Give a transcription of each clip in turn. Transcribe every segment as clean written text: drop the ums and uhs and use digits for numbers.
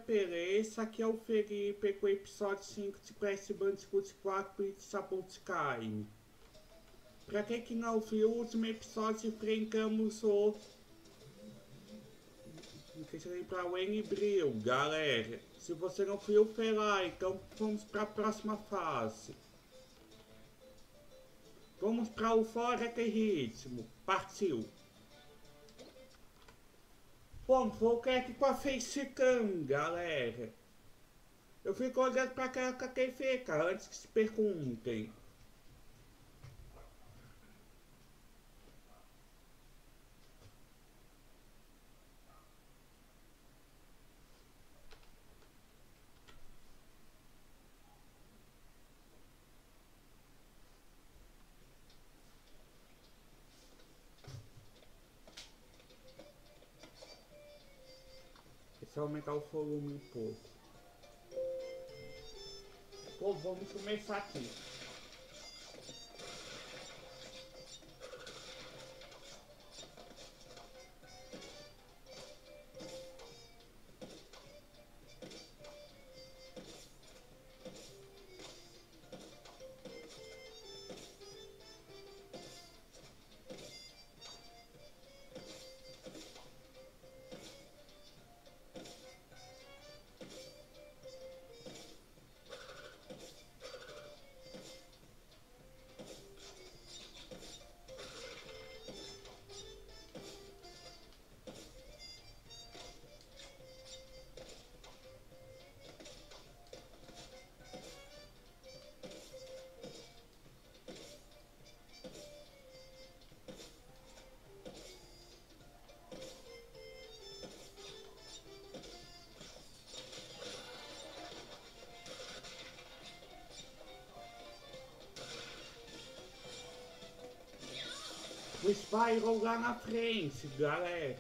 Pelé, esse aqui é o Felipe com o episódio 5 de Crash Bandicoot 4 Pizza Time. Pra quem que não viu, o último episódio enfrentamos o... Não sei se lembrar, o N-Brill, galera. Se você não viu, foi lá, então vamos pra próxima fase. Vamos pra o Fora de Ritmo. Partiu! Bom, vou aqui com a Facecam, galera. Eu fico olhando pra cá com a TV, cara, antes que se perguntem. Deixa eu aumentar o volume um pouco. Bom, vamos começar aqui. O Spyro lá na frente, galera.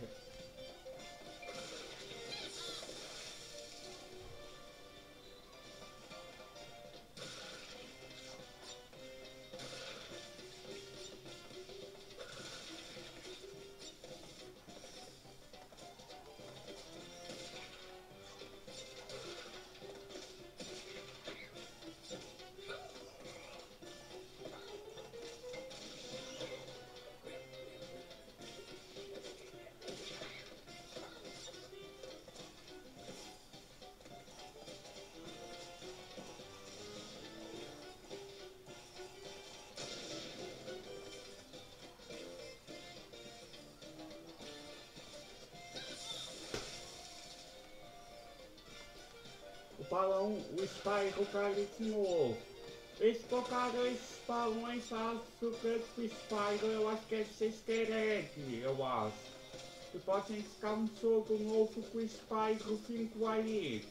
O Spyro tá ali de novo. Eles colocaram esses balões surpresos pro Spyro, eu acho que é de ser easter egg, eu acho. E pode ficar um jogo novo com o Spyro 5 aí.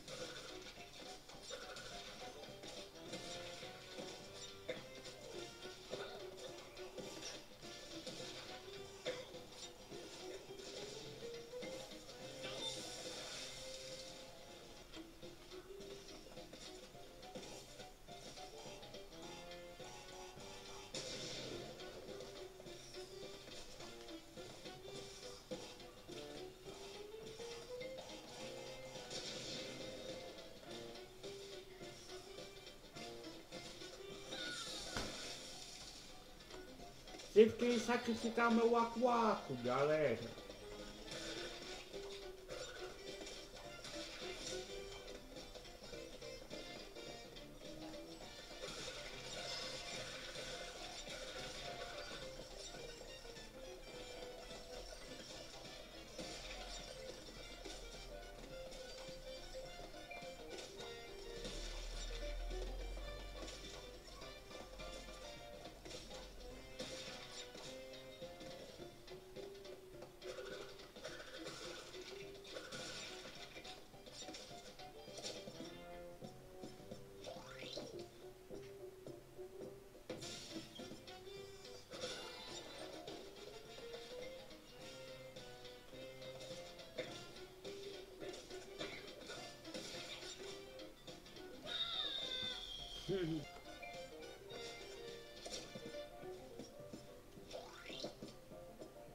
Tive que sacrificar meu Aku-Aku, galera.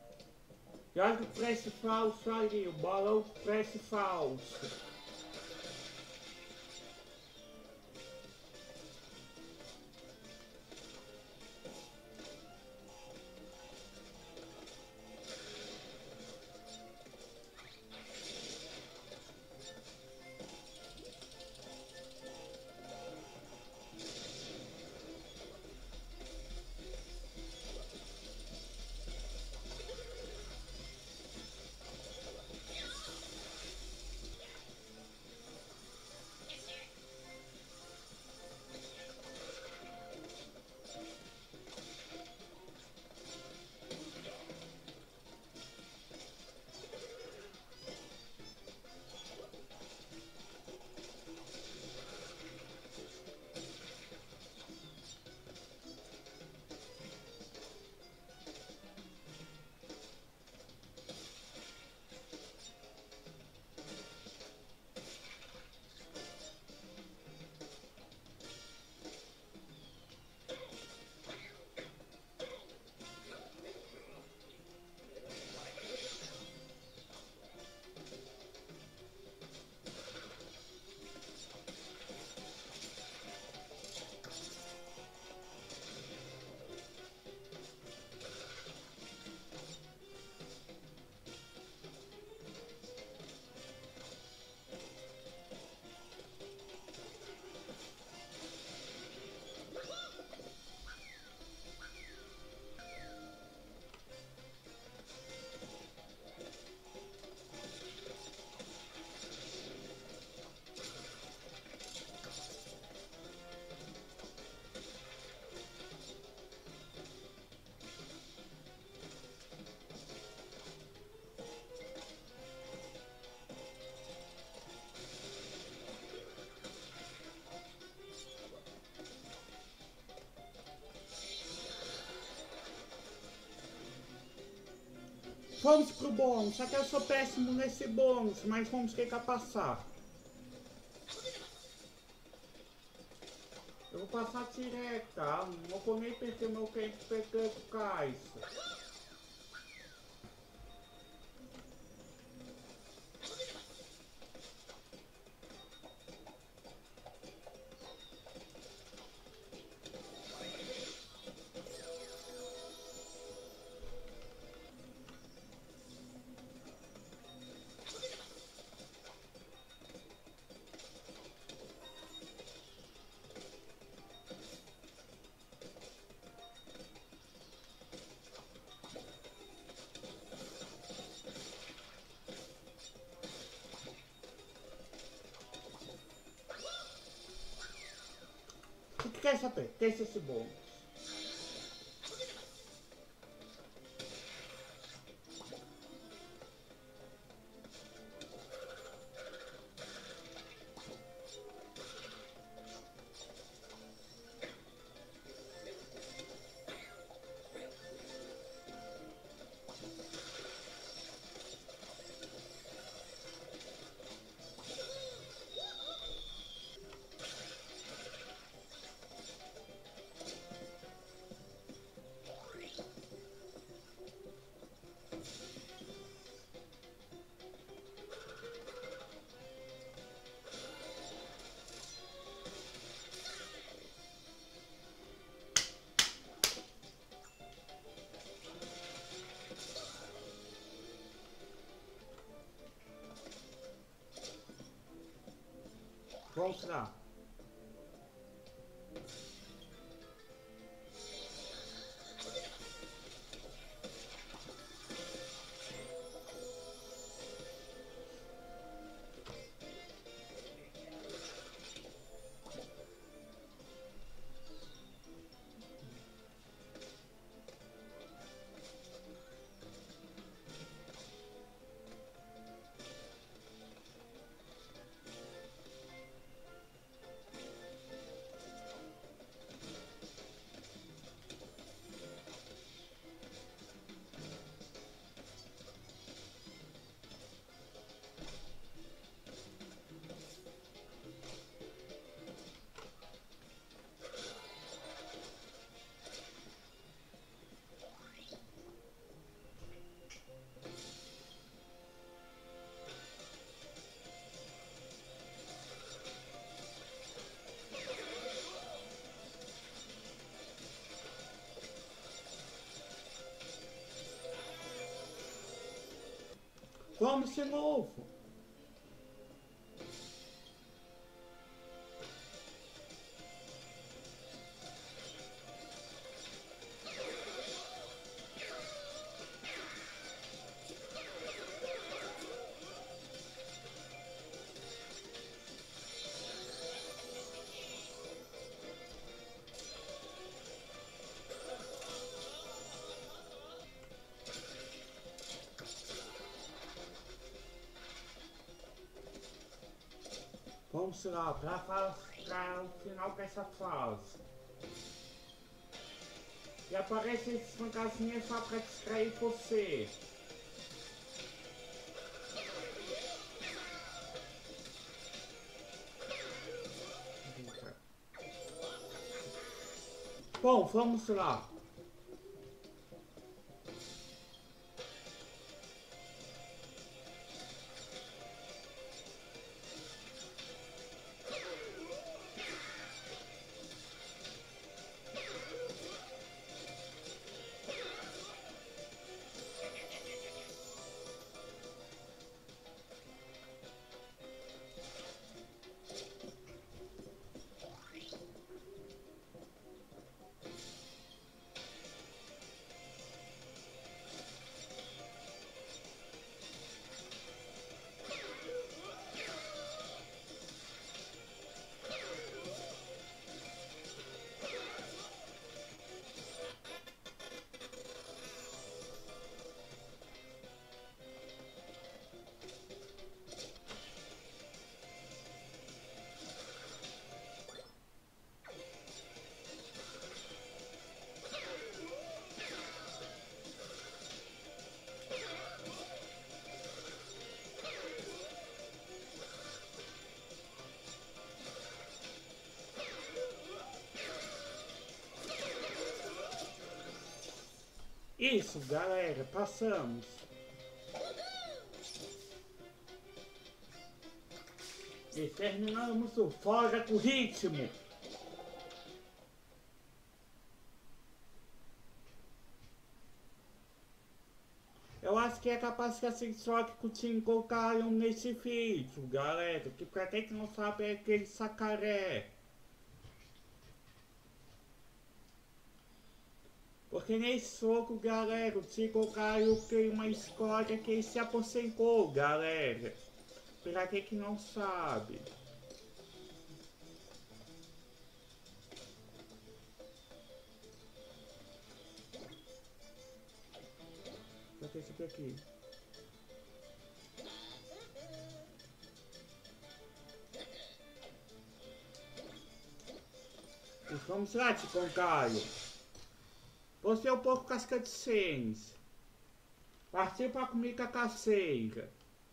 E olha o preço falso ali, o balão preço falso. Vamos pro bônus, só que eu sou péssimo nesse bônus, mas vamos tentar passar. Eu vou passar direto, tá? Não vou nem perder meu tempo pegando caixa. O que quer saber? Teste esse bônus. Vamos lá. Vamos de novo. Vamos lá, para o final dessa fase. E aparecem esses fantasminhas só para distrair você. Bom, vamos lá. Isso, galera, passamos. E terminamos o Fora com Ritmo. Eu acho que é capaz que assim só que o Tim colocaram nesse vídeo, galera. Que pra quem que não sabe é aquele sacaré. Porque nesse jogo, galera, o Tim colocaram uma história que ele se aposentou, galera. Pra quem que não sabe. Vou ter isso aqui. E vamos lá, Tico Caio. Você é um pouco casca de seis. Participa comigo a caceira.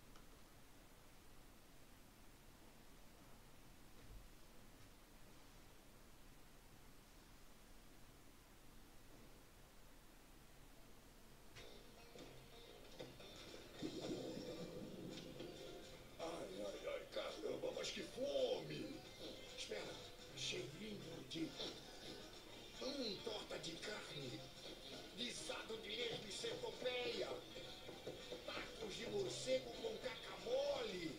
Torta de carne, guisado de erva e centopeia, tacos de morcego com cacamole.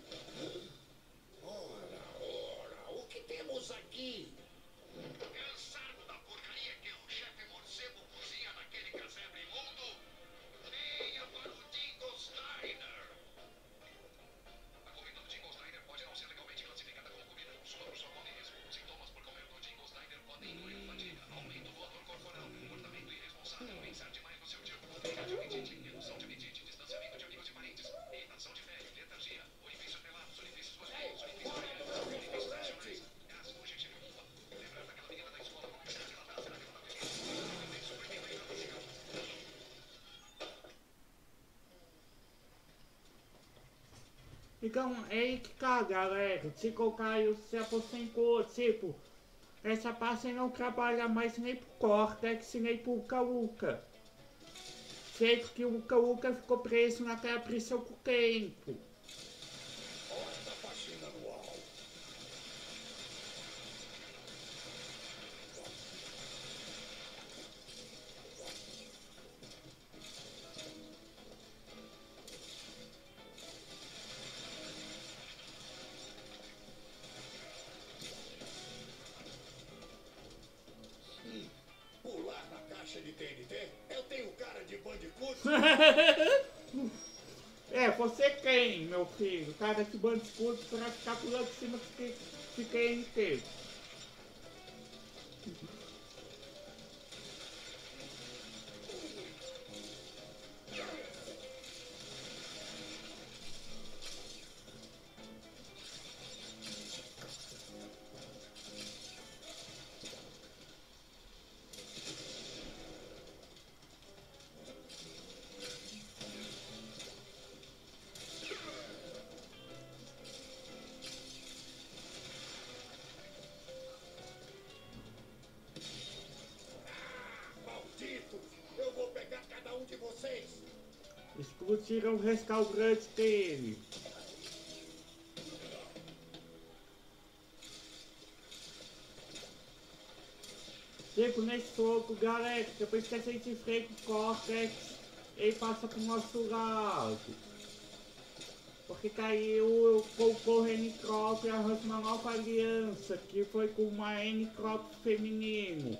Ora, o que temos aqui? Cansado da porcaria que o chefe morcego cozinha naquele casebre imundo? Venha para o Dingo's Diner. A comida do Dingo's Diner pode não ser legalmente classificada como comida. Sua por sua conta e risco. Sintomas por comer do Dingo's Diner podem incluir fadiga, aumento do odor corporal, comportamento irresponsável, pensar demais no seu dia, apetite, redução de apetite, distanciamento de amigos e parentes, irritação de pele, letargia, orifícios pelados, orifícios vasculares, orifícios penianos, orifícios nacionais, gás, conjuntivite. Lembrar daquela menina da escola com bicho de lavar, será que ela tá vestindo? Suprimento intravaginal. Então, é aí que tá, galera. Tico Caio se aposentou, tipo... Essa parte não trabalha mais nem pro Cortex, nem pro Uka Uka. Sei que o Uka Uka ficou preso naquela prisão com o tempo. Pular na caixa de TNT? Eu tenho cara de bandicoot. É, você quem, meu filho? Cara de bandicoot pra ficar pulando em cima de TNT. Maldito! Eu vou pegar cada um de vocês. Explodiram o restaurante dele. Tipo, nesse jogo, galera, depois que a gente enfrenta o Cortex, ele passa pro nosso lado. Porque caiu com o N-Crop e arranja uma nova aliança, que foi com uma N-Crop feminino.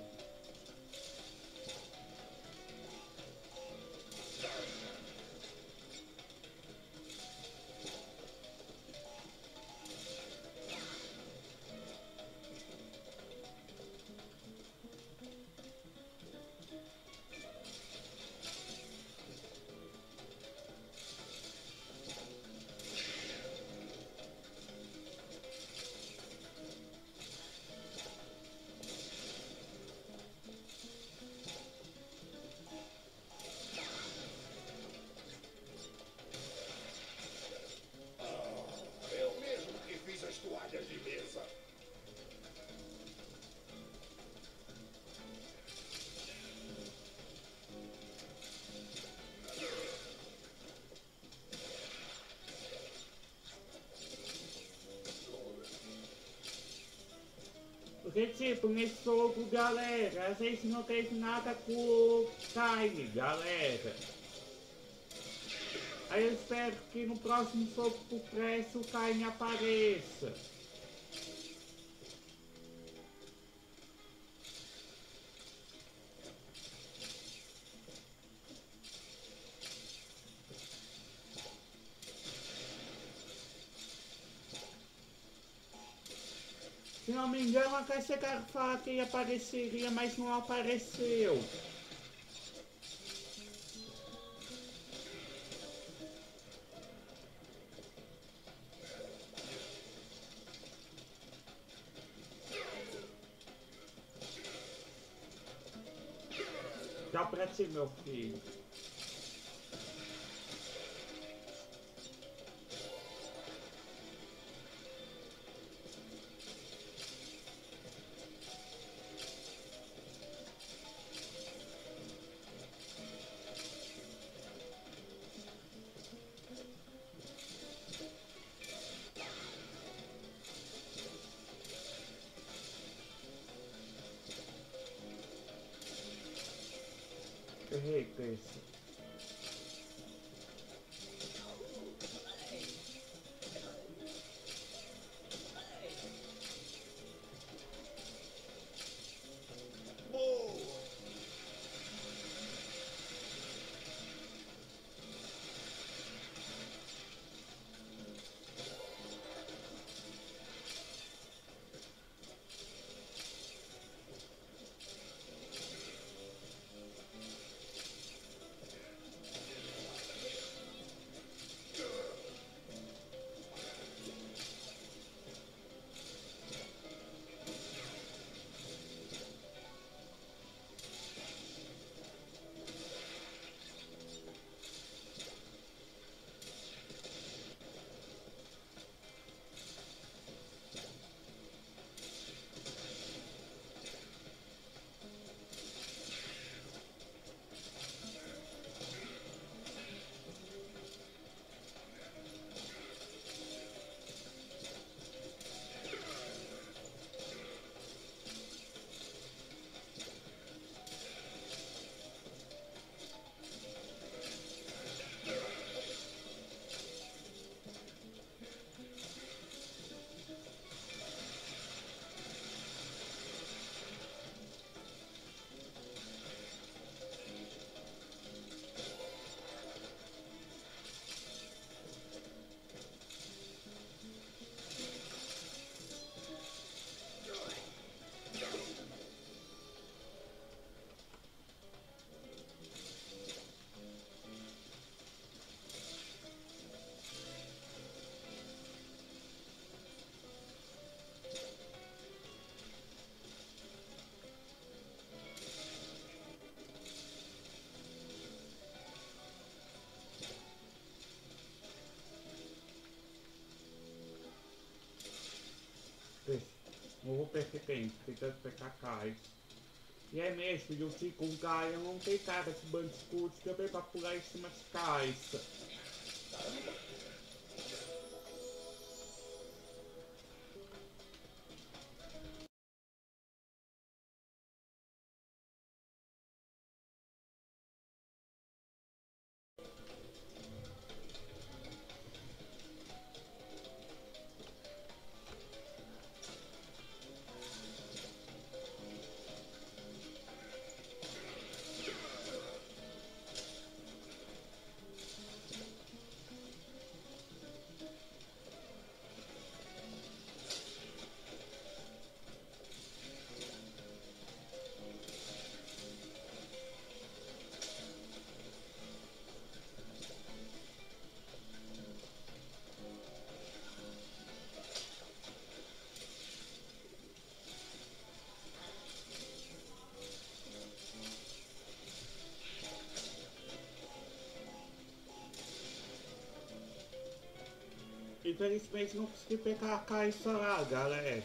Porque, tipo, nesse jogo, galera, a gente não teve nada com o Time, galera. Aí eu espero que no próximo jogo pro Crash o Time apareça. Se não me engano, até chegaram a falar que ele apareceria, mas não apareceu. Tchau pra ti, meu filho. Errei, Cresce. Boa! Morro persistente, tentando pegar cais. E é mesmo, eu fico com Gaia, não tem cara de Bandicoot também pra pular em cima de cais. Infelizmente não consegui pegar a caixa lá, galera.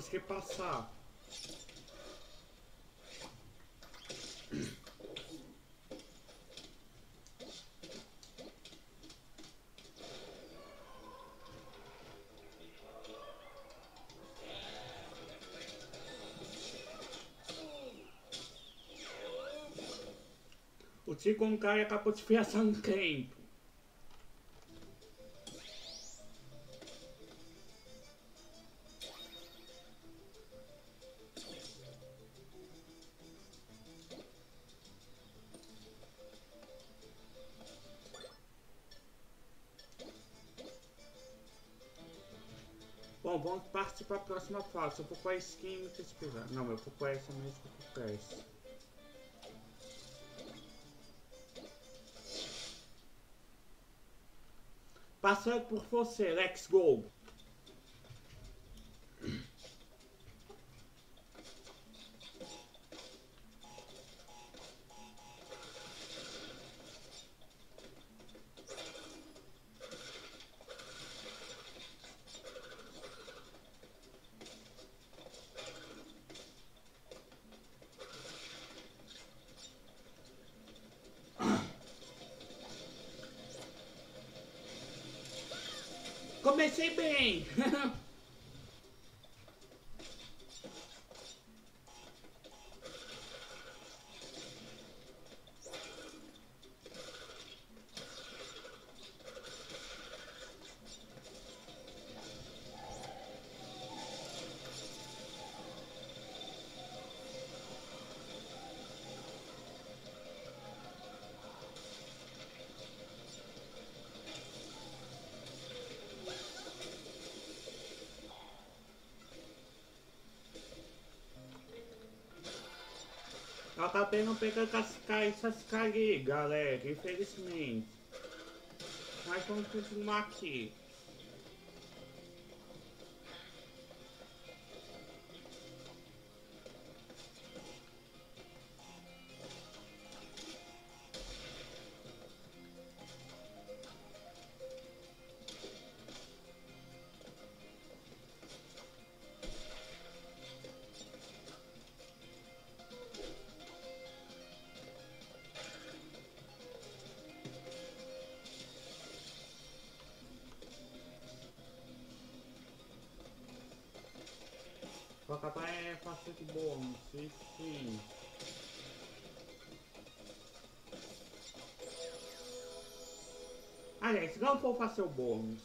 consegui passar. O Chicken Kai acabou de fiação um tempo. Bom, vamos partir para a próxima fase. Eu vou com a skin e pesquisar. Não, eu vou com essa mesmo que eu vou com essa. Passando por você, let's go! Comecei bem! Eu acabei não pegando essas carinhas, galera, infelizmente. Mas vamos continuar aqui. Vou acabar fazendo bônus, sim. Aliás, não vou fazer o bônus.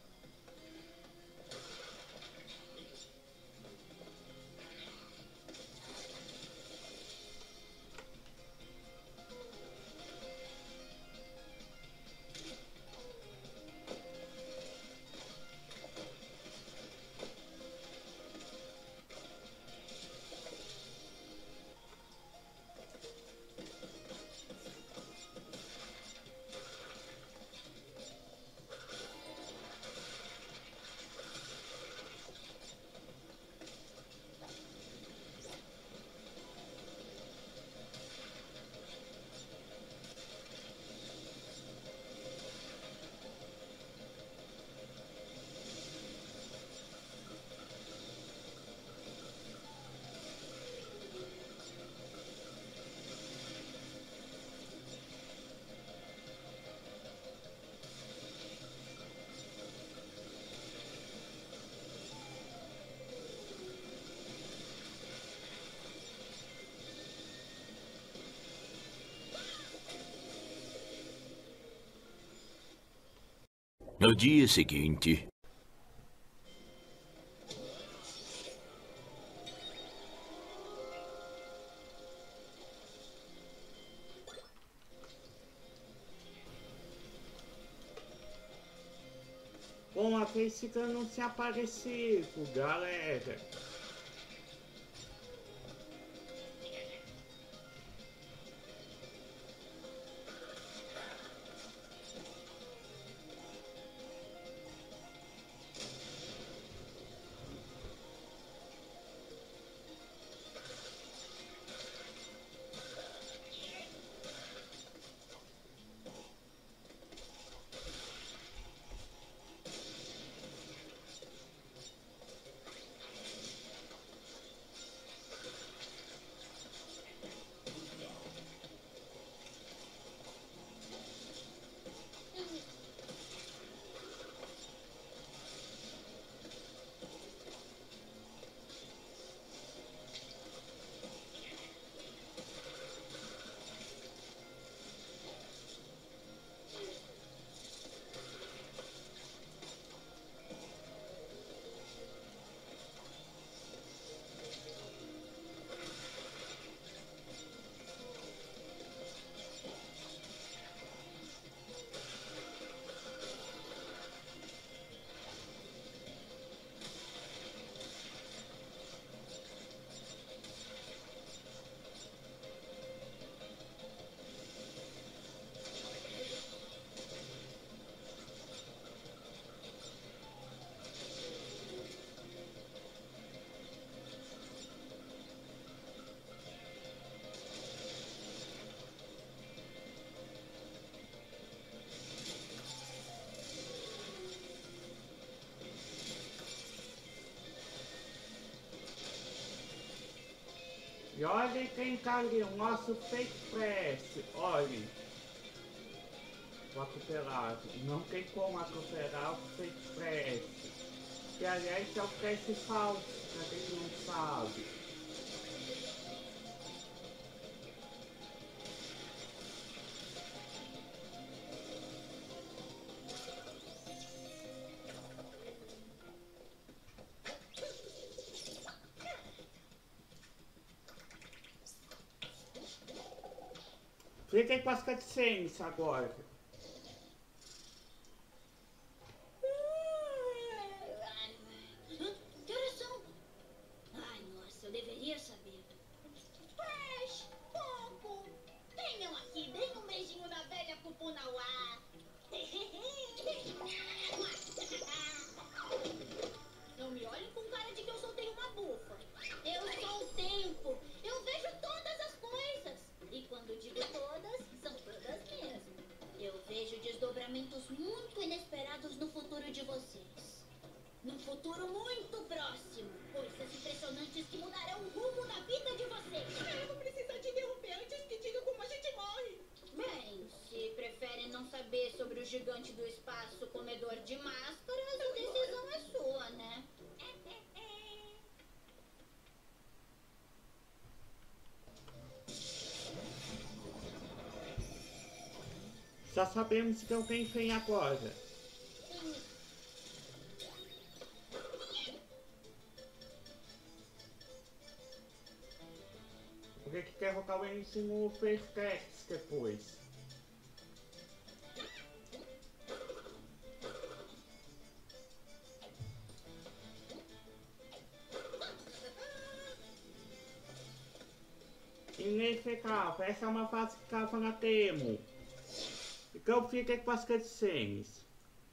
No dia seguinte... Bom, a Jessica não se apareceu, galera. E olhem quem tá ali, o nosso Fake Press. Olhem. O atropelado. Não tem como atropelar o Fake Press. Que aliás é o Press falso, pra quem não sabe. Fiquem com as cutscenes agora. Que horas são? Ai, nossa, eu deveria saber. Crash, Pompo, venham aqui, deem um beijinho na velha Pupunauá. Não me olhem com cara de que eu soltei uma bufa. Eu sou o tempo. Eu vejo todas as coisas. E quando digo todas, são todas mesmo. Eu vejo desdobramentos muito inesperados no futuro de vocês. Num futuro muito próximo. Coisas impressionantes que mudarão o rumo da vida de vocês. Eu vou precisar te interromper antes que diga como a gente morre. Bem, se preferem não saber sobre o gigante do espaço comedor de máscaras, a decisão é sua, né? Só sabemos que alguém vem agora. Porque que quer colocar o Enix no Perfect depois. Inefecável, essa é uma fase que cava na Temo. Então fica com as cutscenes.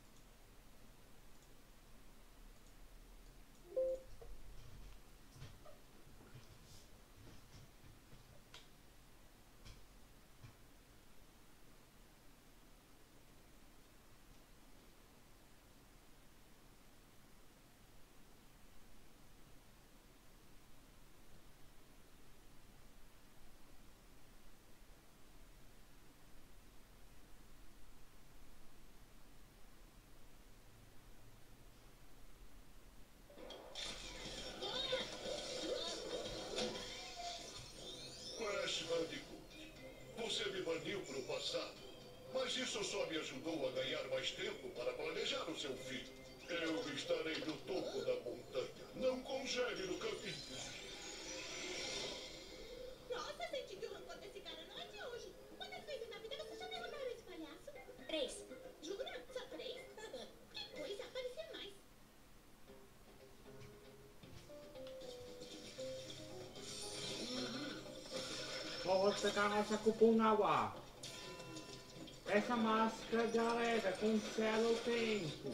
Crash Bandicoot, você me baniu para o passado, mas isso só me ajudou a ganhar mais tempo para planejar o seu fim. Eu estarei no topo da montanha. Não congele no caminho. Nossa, senti que o rancor desse cara não é de hoje. Quantas vezes na vida você já derrotaram esse palhaço? 3. Jura? Só 3? Que coisa, parecia mais. Vamos pegar a nossa Pupunauá. Essa máscara, galera, cancela o tempo.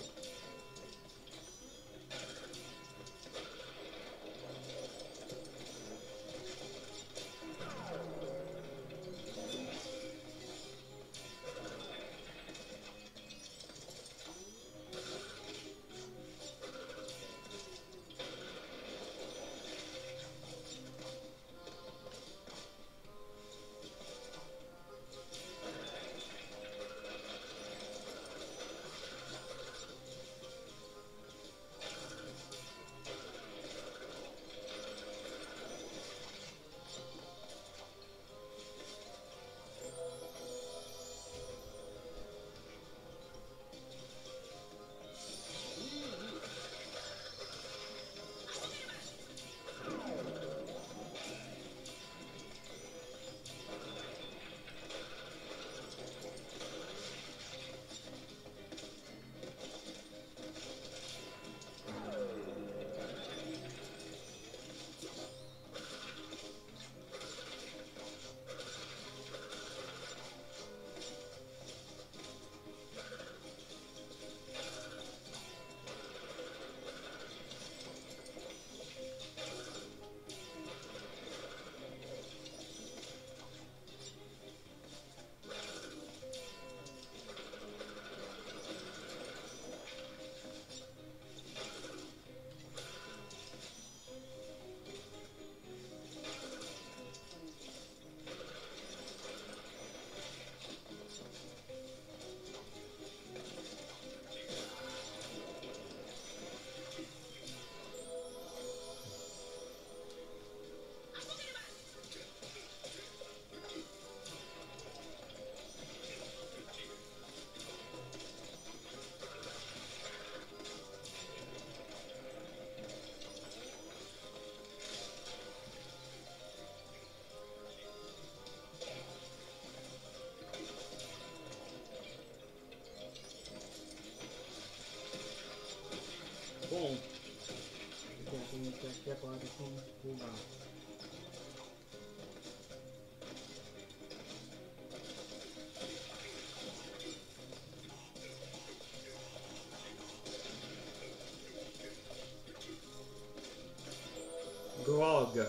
Bom, eu tenho que aqui agora vamos pular. Droga!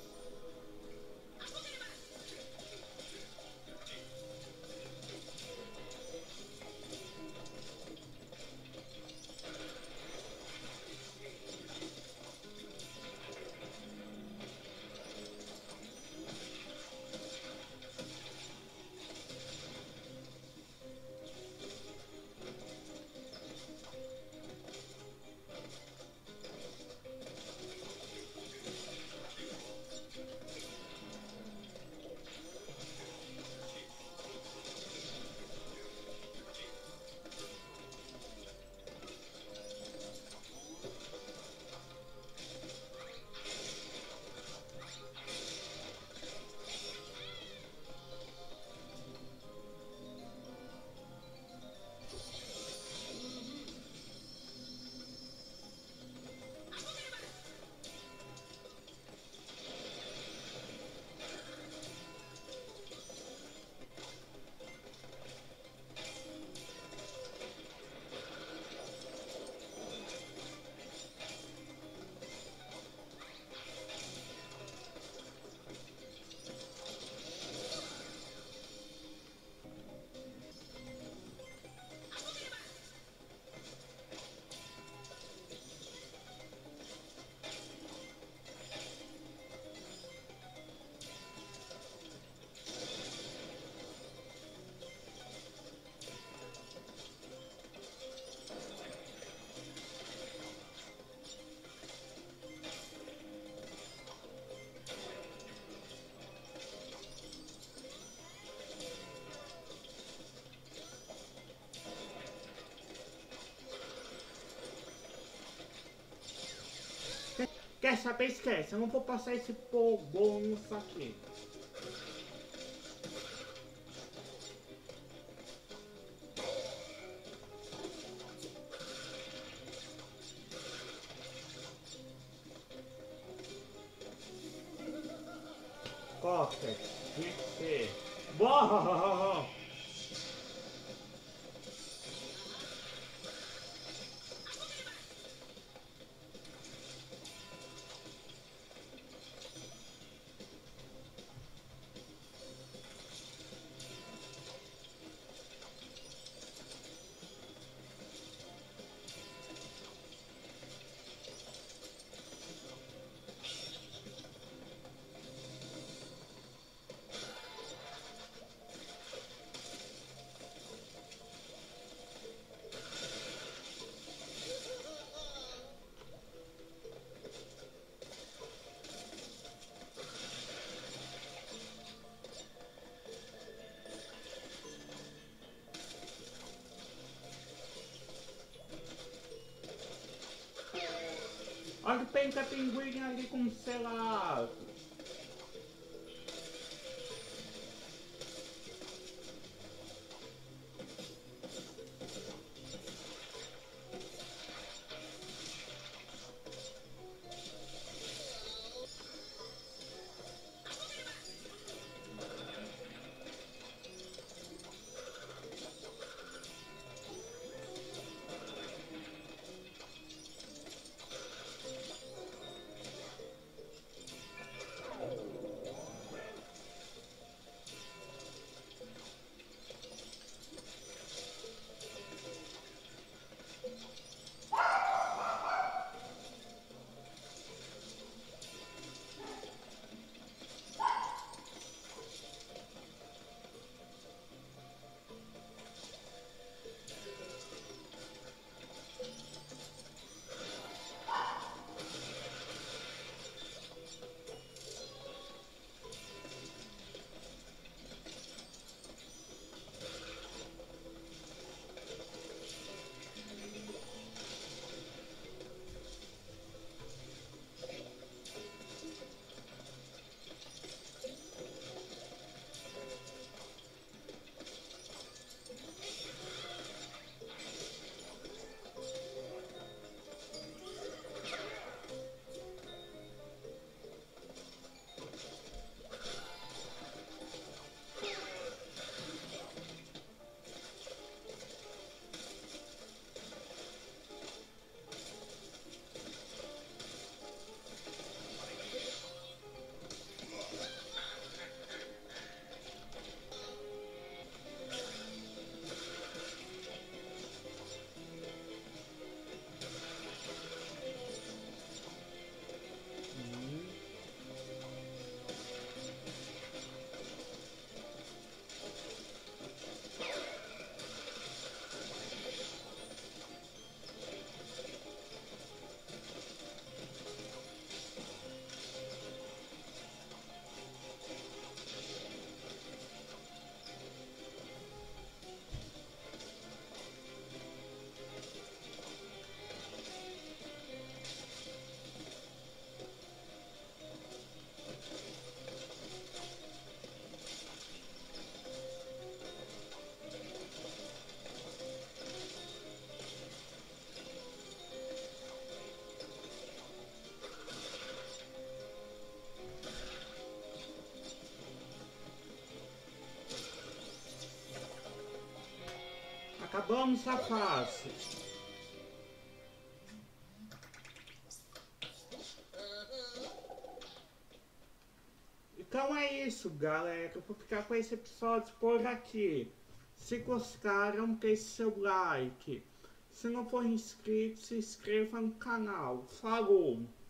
Quer saber? Esquece, eu não vou passar esse bônus aqui. Cocker, DC. Boa! Olha o Penta Pinguim ali com, sei lá... Vamos, safar-se. Então é isso, galera. Eu vou ficar com esse episódio por aqui. Se gostaram, deixe seu like. Se não for inscrito, se inscreva no canal. Falou!